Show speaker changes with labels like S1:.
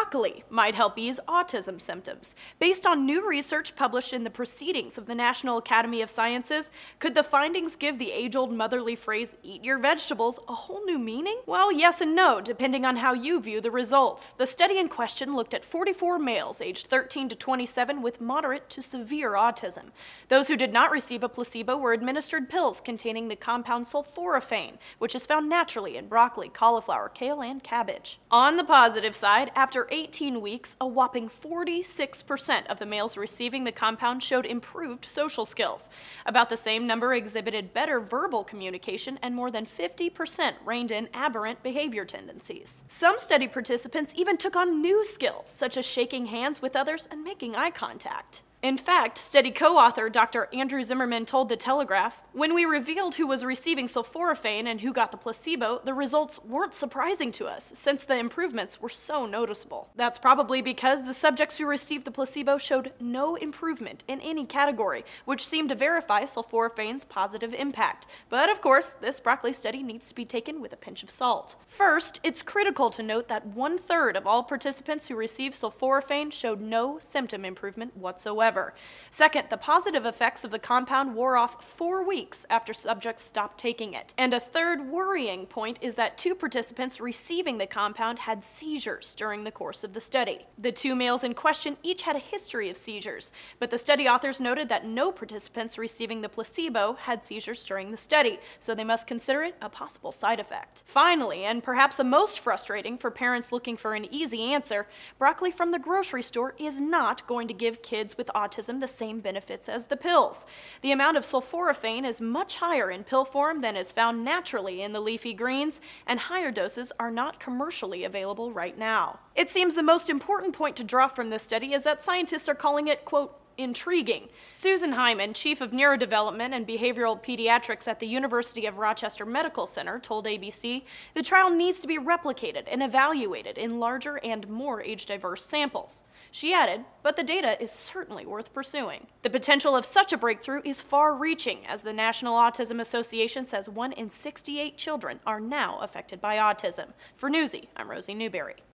S1: broccoli might help ease autism symptoms. Based on new research published in the Proceedings of the National Academy of Sciences, could the findings give the age-old motherly phrase, "eat your vegetables," a whole new meaning? Well, yes and no, depending on how you view the results. The study in question looked at 44 males aged 13 to 27 with moderate to severe autism. Those who did not receive a placebo were administered pills containing the compound sulforaphane, which is found naturally in broccoli, cauliflower, kale, and cabbage. On the positive side, after 18 weeks, a whopping 46% of the males receiving the compound showed improved social skills. About the same number exhibited better verbal communication, and more than 50% reined in aberrant behavior tendencies. Some study participants even took on new skills, such as shaking hands with others and making eye contact. In fact, study co-author Dr. Andrew Zimmerman told The Telegraph, "When we revealed who was receiving sulforaphane and who got the placebo, the results weren't surprising to us, since the improvements were so noticeable." That's probably because the subjects who received the placebo showed no improvement in any category, which seemed to verify sulforaphane's positive impact. But of course, this broccoli study needs to be taken with a pinch of salt. First, it's critical to note that 1/3 of all participants who received sulforaphane showed no symptom improvement whatsoever. Second, the positive effects of the compound wore off 4 weeks after subjects stopped taking it. And a third worrying point is that 2 participants receiving the compound had seizures during the course of the study. The 2 males in question each had a history of seizures, but the study authors noted that no participants receiving the placebo had seizures during the study, so they must consider it a possible side effect. Finally, and perhaps the most frustrating for parents looking for an easy answer, broccoli from the grocery store is not going to give kids with autism the same benefits as the pills. The amount of sulforaphane is much higher in pill form than is found naturally in the leafy greens, and higher doses are not commercially available right now. It seems the most important point to draw from this study is that scientists are calling it, quote, intriguing. Susan Hyman, Chief of Neurodevelopment and Behavioral Pediatrics at the University of Rochester Medical Center, told ABC, "The trial needs to be replicated and evaluated in larger and more age-diverse samples." She added, "But the data is certainly worth pursuing." The potential of such a breakthrough is far-reaching, as the National Autism Association says 1 in 68 children are now affected by autism. For Newsy, I'm Rosie Newberry.